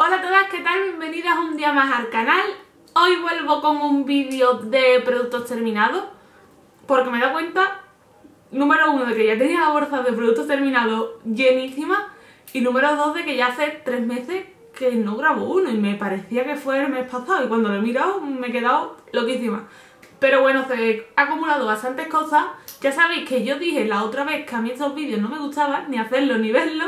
Hola a todas, ¿qué tal? Bienvenidas un día más al canal. Hoy vuelvo con un vídeo de productos terminados porque me he dado cuenta, número uno, de que ya tenía la bolsa de productos terminados llenísima, y número dos, de que ya hace 3 meses que no grabo uno y me parecía que fue el mes pasado, y cuando lo he mirado me he quedado loquísima. Pero bueno, se he acumulado bastantes cosas. Ya sabéis que yo dije la otra vez que a mí estos vídeos no me gustaban ni hacerlo ni verlo,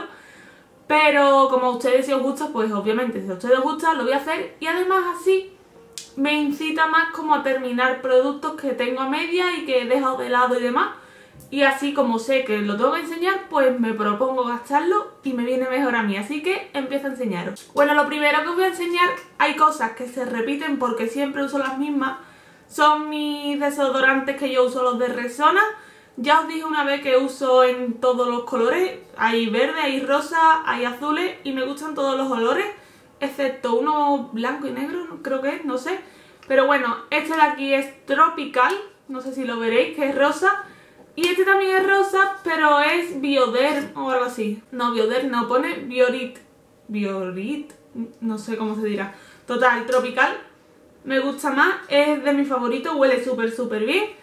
pero como a ustedes si os gusta, pues obviamente si a ustedes os gusta lo voy a hacer, y además así me incita más como a terminar productos que tengo a media y que he dejado de lado y demás, y así como sé que lo tengo que enseñar, pues me propongo gastarlo y me viene mejor a mí, así que empiezo a enseñaros. Bueno, lo primero que os voy a enseñar, hay cosas que se repiten porque siempre uso las mismas, son mis desodorantes que yo uso, los de Rexona. Ya os dije una vez que uso en todos los colores, hay verde, hay rosa, hay azules, y me gustan todos los olores, excepto uno blanco y negro, creo que es, no sé. Pero bueno, este de aquí es Tropical, no sé si lo veréis, que es rosa. Y este también es rosa, pero es Bioderm o algo así. No, Bioderm no, pone Biorit. Biorit, no sé cómo se dirá. Total, Tropical, me gusta más, es de mis favoritos, huele súper bien.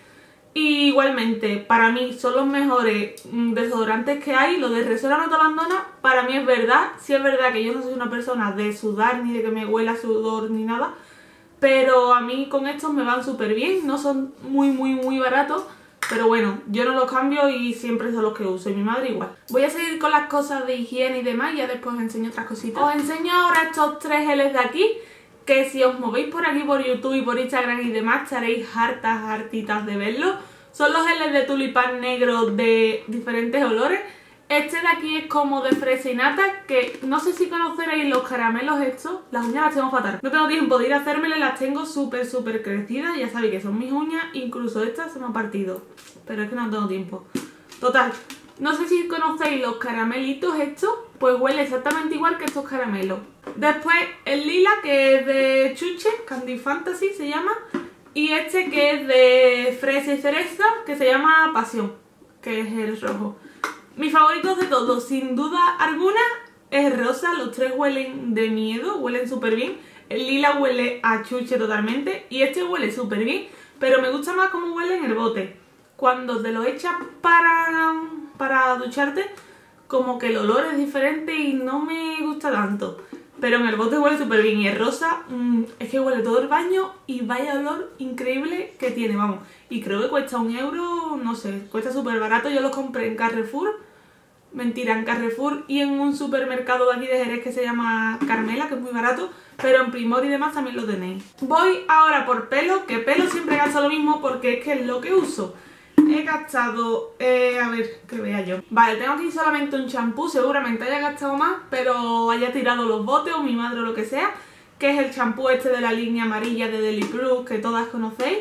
Y igualmente, para mí son los mejores desodorantes que hay. Lo de Rexona no te abandona, para mí es verdad. Sí es verdad que yo no soy una persona de sudar ni de que me huela sudor ni nada, pero a mí con estos me van súper bien. No son muy baratos, pero bueno, yo no los cambio y siempre son los que uso, y mi madre igual. Voy a seguir con las cosas de higiene y demás, y ya después os enseño otras cositas. Os enseño ahora estos 3 geles de aquí, que si os movéis por aquí por YouTube y por Instagram y demás estaréis hartitas de verlos. Son los geles de tulipán negro de diferentes olores. Este de aquí es como de fresa y nata, que no sé si conoceréis los caramelos estos. Las uñas las tengo fatal, no tengo tiempo de ir a hacérmelas, las tengo súper crecidas. Ya sabéis que son mis uñas, incluso estas se me han partido, pero es que no tengo tiempo. Total, no sé si conocéis los caramelitos estos, pues huele exactamente igual que estos caramelos. Después el lila, que es de Chuche, Candy Fantasy se llama. Y este que es de fresa y cereza, que se llama Pasión, que es el rojo. Mis favoritos de todos, sin duda alguna, es rosa. Los 3 huelen de miedo, huelen súper bien. El lila huele a Chuche totalmente y este huele súper bien, pero me gusta más cómo huele en el bote. Cuando te lo echas para ducharte, como que el olor es diferente y no me gusta tanto. Pero en el bote huele súper bien, y el rosa es que huele todo el baño y vaya olor increíble que tiene, vamos. Y creo que cuesta 1 euro, no sé, cuesta súper barato. Yo los compré en Carrefour, mentira, en Carrefour y en un supermercado de aquí de Jerez que se llama Carmela, que es muy barato, pero en Primor y demás también lo tenéis. Voy ahora por pelo, que pelo siempre gasto lo mismo porque es que es lo que uso. He gastado, a ver, que vea yo. Vale, tengo aquí solamente un champú, seguramente haya gastado más, pero haya tirado los botes o mi madre o lo que sea, que es el champú este de la línea amarilla de Deli Plus, que todas conocéis.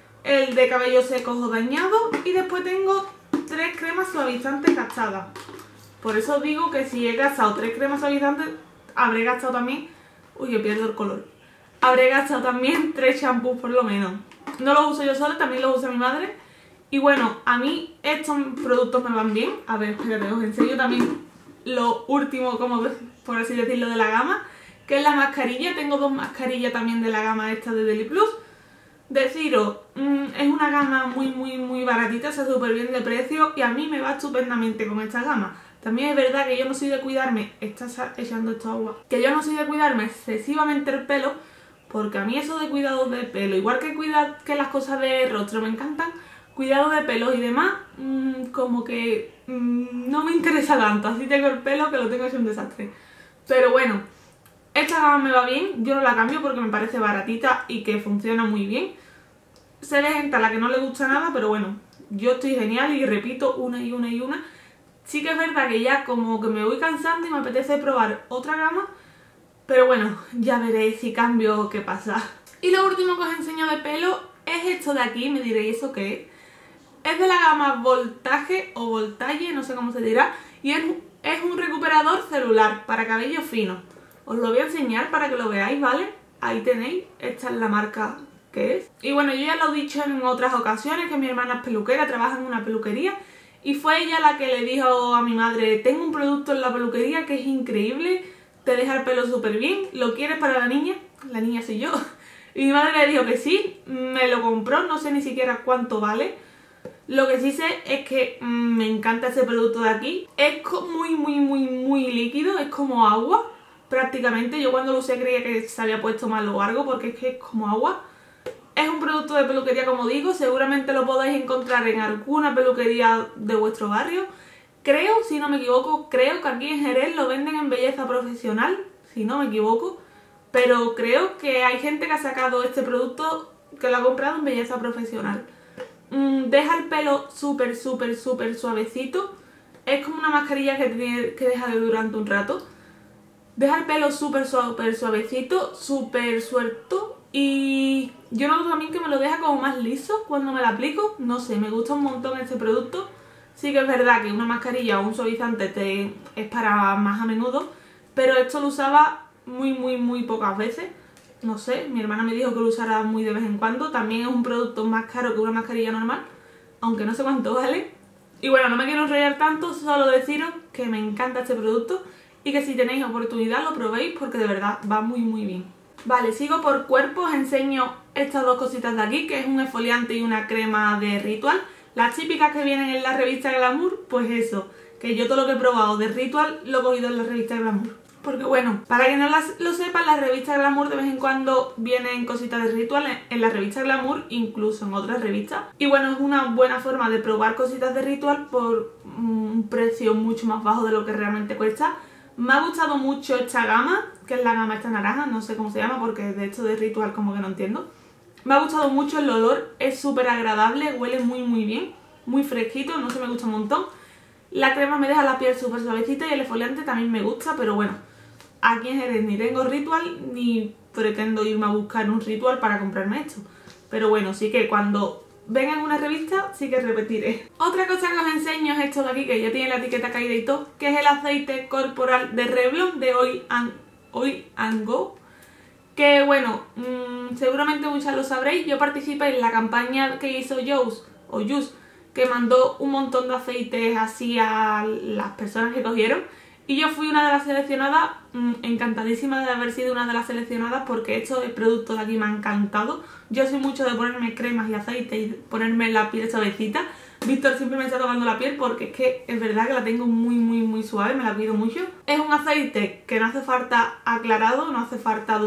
El de cabello seco o dañado, y después tengo 3 cremas suavizantes gastadas. Por eso os digo que si he gastado 3 cremas suavizantes, habré gastado también... Uy, que pierdo el color. Habré gastado también 3 champús por lo menos. No los uso yo sola, también los usa mi madre. Y bueno, a mí estos productos me van bien. A ver, espérate, os enseño también lo último, como por así decirlo, de la gama, que es la mascarilla. Tengo 2 mascarillas también de la gama esta de Deli Plus. Deciros, es una gama muy baratita, está súper bien de precio y a mí me va estupendamente con esta gama. También es verdad que yo no soy de cuidarme, estás echando esto agua, que yo no soy de cuidarme excesivamente el pelo, porque a mí eso de cuidado de pelo, igual que cuidar que las cosas de rostro me encantan, cuidado de pelo y demás, como que no me interesa tanto. Así tengo el pelo que lo tengo hecho un desastre. Pero bueno, esta gama me va bien, yo no la cambio porque me parece baratita y que funciona muy bien. Sé de gente a la que no le gusta nada, pero bueno, yo estoy genial y repito una y una. Sí que es verdad que ya como que me voy cansando y me apetece probar otra gama, pero bueno, ya veréis si cambio o qué pasa. Y lo último que os enseño de pelo es esto de aquí, me diréis ¿eso qué es? Es de la gama Voltage o Voltaje, no sé cómo se dirá, y es un recuperador celular para cabello fino. Os lo voy a enseñar para que lo veáis, ¿vale? Ahí tenéis, esta es la marca que es. Y bueno, yo ya lo he dicho en otras ocasiones que mi hermana es peluquera, trabaja en una peluquería, y fue ella la que le dijo a mi madre: tengo un producto en la peluquería que es increíble, te deja el pelo súper bien. ¿Lo quieres para la niña soy yo. Y mi madre le dijo que sí, me lo compró, no sé ni siquiera cuánto vale. Lo que sí sé es que me encanta ese producto de aquí. Es muy líquido, es como agua prácticamente. Yo cuando lo usé creía que se había puesto mal o algo porque es que es como agua. Es un producto de peluquería, como digo, seguramente lo podéis encontrar en alguna peluquería de vuestro barrio. Creo, si no me equivoco, creo que aquí en Jerez lo venden en Belleza Profesional, si no me equivoco. Pero creo que hay gente que ha sacado este producto que lo ha comprado en Belleza Profesional. Deja el pelo súper suavecito. Es como una mascarilla que tiene que dejar durante un rato. Deja el pelo súper suavecito, súper suelto. Y yo noto también que me lo deja como más liso cuando me lo aplico. No sé, me gusta un montón este producto. Sí que es verdad que una mascarilla o un suavizante es para más a menudo, pero esto lo usaba muy pocas veces. No sé, mi hermana me dijo que lo usara muy de vez en cuando. También es un producto más caro que una mascarilla normal, aunque no sé cuánto vale. Y bueno, no me quiero enrollar tanto, solo deciros que me encanta este producto y que si tenéis oportunidad lo probéis porque de verdad va muy bien. Vale, sigo por cuerpo, os enseño estas dos cositas de aquí, que es un exfoliante y una crema de Ritual. Las típicas que vienen en la revista Glamour, pues eso, que yo todo lo que he probado de Ritual lo he cogido en la revista Glamour. Porque bueno, para que no lo sepan, la revista Glamour de vez en cuando vienen cositas de Ritual en la revista Glamour, incluso en otras revistas. Y bueno, es una buena forma de probar cositas de Ritual por un precio mucho más bajo de lo que realmente cuesta. Me ha gustado mucho esta gama, que es la gama esta naranja, no sé cómo se llama porque de hecho de Ritual como que no entiendo. Me ha gustado mucho el olor, es súper agradable, huele muy bien, muy fresquito, no sé, me gusta un montón. La crema me deja la piel súper suavecita y el exfoliante también me gusta, pero bueno, aquí en Jerez ni tengo Ritual ni pretendo irme a buscar un Ritual para comprarme esto. Pero bueno, sí que cuando venga en una revista sí que repetiré. Otra cosa que os enseño es esto de aquí, que ya tiene la etiqueta caída y todo, que es el aceite corporal de Revlon de Oil and Go. Que bueno, seguramente muchas lo sabréis, yo participé en la campaña que hizo Juice, que mandó un montón de aceites así a las personas que cogieron. Y yo fui una de las seleccionadas, encantadísima de haber sido una de las seleccionadas porque estos productos de aquí me han encantado. Yo soy mucho de ponerme cremas y aceites y ponerme la piel suavecita. Víctor siempre me está tocando la piel porque es que es verdad que la tengo muy suave, me la cuido mucho. Es un aceite que no hace falta aclarado, no hace falta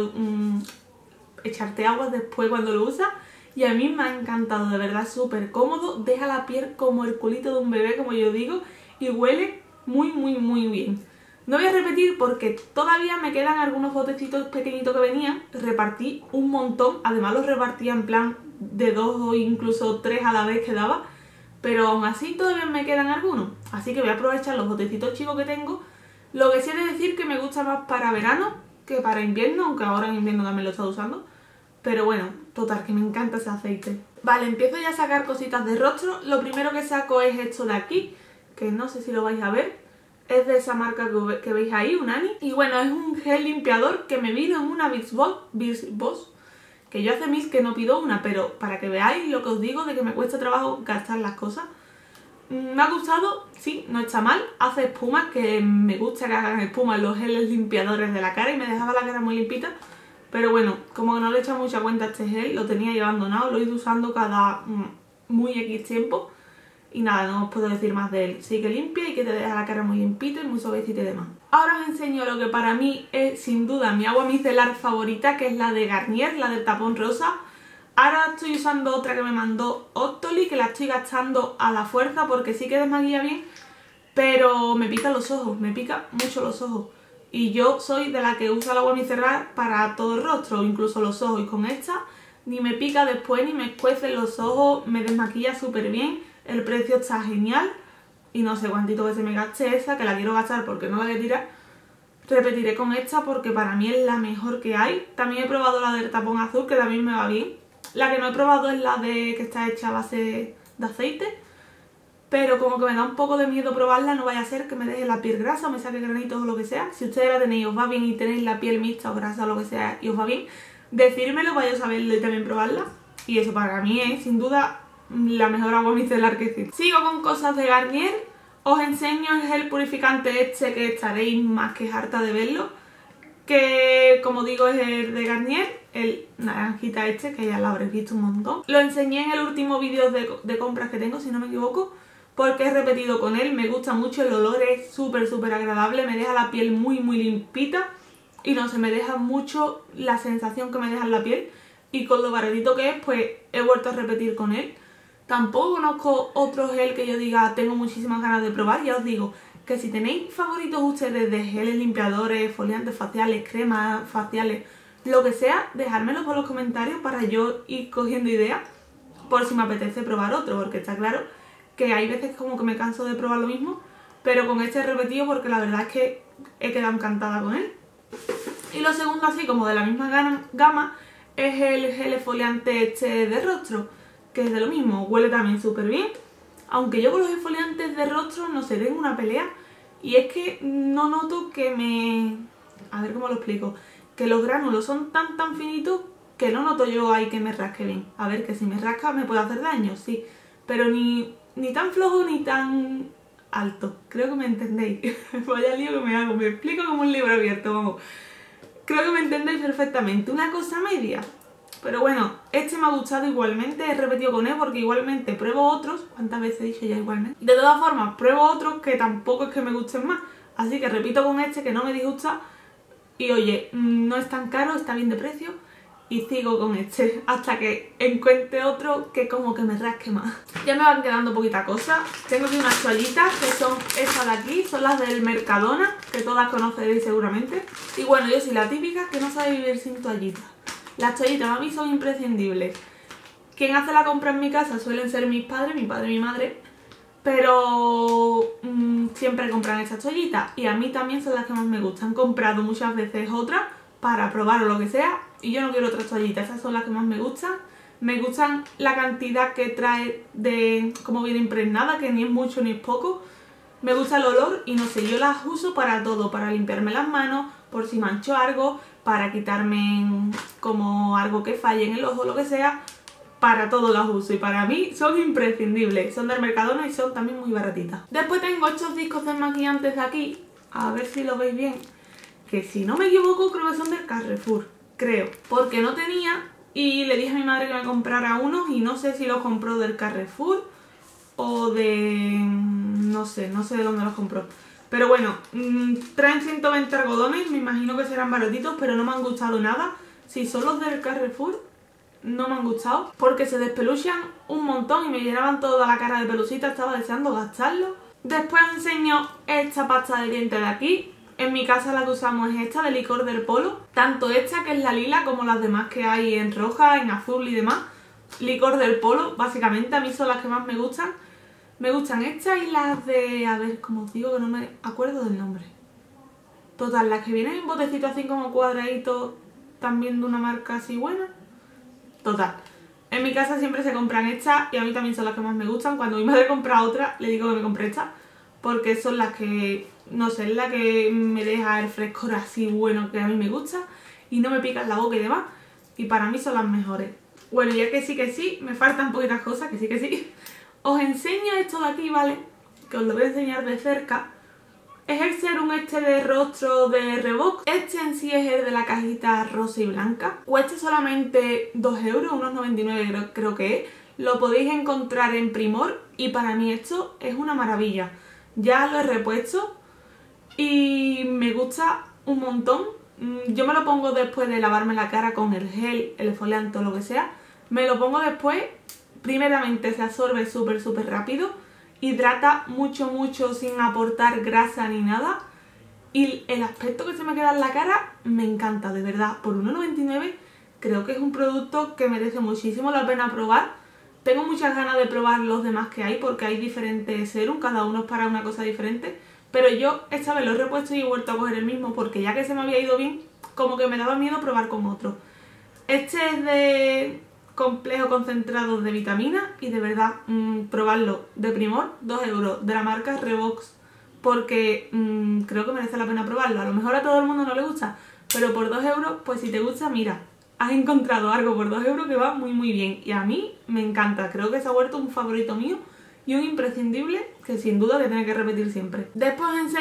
echarte agua después cuando lo usas. Y a mí me ha encantado, de verdad, súper cómodo. Deja la piel como el culito de un bebé, como yo digo, y huele muy bien. No voy a repetir porque todavía me quedan algunos botecitos pequeñitos que venían. Repartí un montón, además los repartía en plan de 2 o incluso 3 a la vez que daba. Pero aún así todavía me quedan algunos. Así que voy a aprovechar los botecitos chicos que tengo. Lo que sí he de decir que me gusta más para verano que para invierno, aunque ahora en invierno también lo he estado usando. Pero bueno, total, que me encanta ese aceite. Vale, empiezo ya a sacar cositas de rostro. Lo primero que saco es esto de aquí, que no sé si lo vais a ver. Es de esa marca que veis ahí, Unani. Y bueno, es un gel limpiador que me vino en una Birch Boss, que yo hace mil que no pido una, pero para que veáis lo que os digo de que me cuesta trabajo gastar las cosas. Me ha gustado, sí, no está mal. Hace espuma, que me gusta que hagan espuma los geles limpiadores de la cara y me dejaba la cara muy limpita. Pero bueno, como que no le he echado mucha cuenta a este gel, lo tenía ya abandonado, lo he ido usando cada muy X tiempo. Y nada, no os puedo decir más de él. Sí que limpia y que te deja la cara muy limpita y muy suavecita y demás. Ahora os enseño lo que para mí es sin duda mi agua micelar favorita, que es la de Garnier, la del tapón rosa. Ahora estoy usando otra que me mandó Octoly, que la estoy gastando a la fuerza porque sí que desmaquilla bien, pero me pica los ojos, me pica mucho los ojos. Y yo soy de la que usa el agua micelar para todo el rostro, incluso los ojos. Y con esta ni me pica después ni me escuece los ojos, me desmaquilla súper bien. El precio está genial y no sé cuántito que se me gaste esa, que la quiero gastar porque no la voy a tirar. Repetiré con esta porque para mí es la mejor que hay. También he probado la del tapón azul, que también me va bien. La que no he probado es la de que está hecha a base de aceite, pero como que me da un poco de miedo probarla, no vaya a ser que me deje la piel grasa o me saque granitos o lo que sea. Si ustedes la tenéis, os va bien y tenéis la piel mixta o grasa o lo que sea y os va bien, decírmelo, vaya a saberlo y también probarla. Y eso para mí es sin duda la mejor agua micelar que existe. Sigo con cosas de Garnier. Os enseño el gel purificante este, que estaréis más que harta de verlo. que como digo es el de Garnier, el naranjita este, que ya lo habréis visto un montón. Lo enseñé en el último vídeo de compras que tengo, si no me equivoco, porque he repetido con él, me gusta mucho, el olor es súper agradable, me deja la piel muy limpita y no se me deja mucho la sensación que me deja en la piel, y con lo baratito que es, pues he vuelto a repetir con él. Tampoco conozco otro gel que yo diga tengo muchísimas ganas de probar. Ya os digo que si tenéis favoritos ustedes de geles limpiadores, exfoliantes faciales, cremas faciales, lo que sea, dejármelo por los comentarios para yo ir cogiendo ideas por si me apetece probar otro, porque está claro que hay veces como que me canso de probar lo mismo, pero con este he repetido porque la verdad es que he quedado encantada con él. Y lo segundo, así como de la misma gama, es el gel exfoliante este de rostro, que es de lo mismo, huele también súper bien. Aunque yo con los exfoliantes de rostro no sé, tengo una pelea, y es que no noto que me... a ver cómo lo explico, que los gránulos son tan finitos que no noto yo ahí que me rasque bien. A ver, que si me rasca me puede hacer daño, sí, pero ni tan flojo ni tan alto. Creo que me entendéis. Vaya lío que me hago, me explico como un libro abierto, vamos. Creo que me entendéis perfectamente, una cosa media. Pero bueno, este me ha gustado igualmente, he repetido con él porque igualmente pruebo otros. ¿Cuántas veces he dicho ya igualmente? De todas formas, pruebo otros que tampoco es que me gusten más. Así que repito con este, que no me disgusta. Y oye, no es tan caro, está bien de precio. Y sigo con este hasta que encuentre otro que como que me rasque más. Ya me van quedando poquitas cosas. Tengo aquí unas toallitas que son estas de aquí, son las del Mercadona, que todas conoceréis seguramente. Y bueno, yo soy la típica que no sabe vivir sin toallitas. Las toallitas a mí son imprescindibles. Quien hace la compra en mi casa suelen ser mis padres, mi padre y mi madre, pero siempre compran estas toallitas y a mí también son las que más me gustan. He comprado muchas veces otras para probar o lo que sea y yo no quiero otras toallitas, esas son las que más me gustan. Me gustan la cantidad que trae de cómo viene impregnada, que ni es mucho ni es poco. Me gusta el olor y no sé, yo las uso para todo, para limpiarme las manos, por si mancho algo, para quitarme como algo que falle en el ojo, lo que sea, para todo las uso y para mí son imprescindibles. Son del Mercadona y son también muy baratitas. Después tengo estos discos desmaquillantes de aquí, a ver si lo veis bien, que si no me equivoco creo que son del Carrefour, creo, porque no tenía y le dije a mi madre que me comprara unos y no sé si los compró del Carrefour o de... no sé de dónde los compró. Pero bueno, traen 120 algodones, me imagino que serán baratitos, pero no me han gustado nada. Si son los del Carrefour, no me han gustado, porque se despeluchan un montón y me llenaban toda la cara de pelucita, estaba deseando gastarlo. Después os enseño esta pasta de dientes de aquí. En mi casa la que usamos es esta, de Licor del Polo. Tanto esta, que es la lila, como las demás que hay en roja, en azul y demás. Licor del Polo, básicamente, a mí son las que más me gustan. Me gustan estas y las de... a ver, como os digo, que no me acuerdo del nombre. Total, las que vienen en botecitos así como cuadraditos, también de una marca así buena. Total, en mi casa siempre se compran estas y a mí también son las que más me gustan. Cuando mi madre compra otra, le digo que me compre esta, porque son las que, no sé, es la que me deja el frescor así bueno que a mí me gusta y no me pica en la boca y demás. Y para mí son las mejores. Bueno, ya que sí, me faltan poquitas cosas, que sí. Os enseño esto de aquí, ¿vale? Que os lo voy a enseñar de cerca. Es el serum este de rostro de Revox. Este en sí es el de la cajita rosa y blanca. Cuesta solamente 2 euros, unos 99 creo que es. Lo podéis encontrar en Primor y para mí esto es una maravilla. Ya lo he repuesto y me gusta un montón. Yo me lo pongo después de lavarme la cara con el gel, el exfoliante o lo que sea. Me lo pongo después. Primeramente se absorbe súper rápido, hidrata mucho sin aportar grasa ni nada y el aspecto que se me queda en la cara me encanta, de verdad. Por 1,99 creo que es un producto que merece muchísimo la pena probar. Tengo muchas ganas de probar los demás que hay porque hay diferentes serum, cada uno es para una cosa diferente, pero yo esta vez lo he repuesto y he vuelto a coger el mismo porque ya que se me había ido bien, como que me daba miedo probar con otro. Este es de complejo concentrado de vitamina y de verdad probarlo, de Primor, 2 euros, de la marca Revox, porque creo que merece la pena probarlo. A lo mejor a todo el mundo no le gusta, pero por 2 euros, pues si te gusta, mira, has encontrado algo por 2 euros que va muy bien y a mí me encanta. Creo que se ha vuelto un favorito mío y un imprescindible que sin duda que tiene que repetir siempre. Después os enseño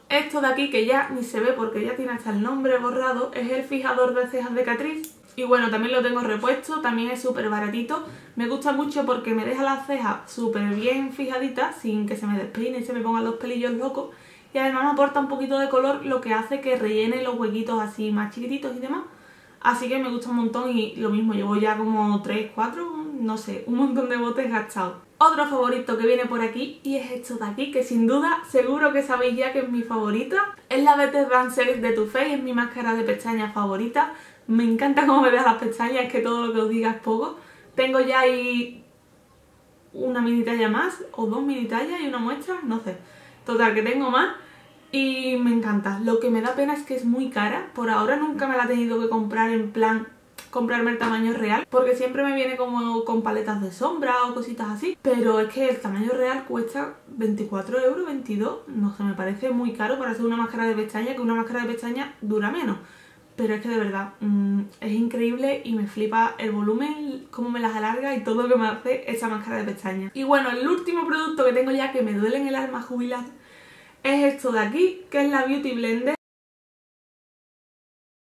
esto de aquí, que ya ni se ve porque ya tiene hasta el nombre borrado, es el fijador de cejas de Catrice. Y bueno, también lo tengo repuesto, también es súper baratito. Me gusta mucho porque me deja las cejas súper bien fijaditas, sin que se me despeine y se me pongan los pelillos locos. Y además me aporta un poquito de color, lo que hace que rellene los huequitos así más chiquititos y demás. Así que me gusta un montón y lo mismo, llevo ya como 3, 4, no sé, un montón de botes gastados. Otro favorito que viene por aquí y es esto de aquí, que sin duda seguro que sabéis ya que es mi favorita. Es la Better Than Series de Too Faced, es mi máscara de pestañas favorita. Me encanta cómo me deja las pestañas, es que todo lo que os diga es poco. Tengo ya ahí una mini talla más, o 2 mini tallas y una muestra, no sé. Total, que tengo más. Y me encanta. Lo que me da pena es que es muy cara. Por ahora nunca me la he tenido que comprar en plan comprarme el tamaño real, porque siempre me viene como con paletas de sombra o cositas así. Pero es que el tamaño real cuesta 24 euros, 22. No sé, me parece muy caro para hacer una máscara de pestaña, que una máscara de pestaña dura menos. Pero es que de verdad es increíble y me flipa el volumen, cómo me las alarga y todo lo que me hace esa máscara de pestaña. Y bueno, el último producto que tengo ya que me duele en el alma jubilar es esto de aquí, que es la Beauty Blender.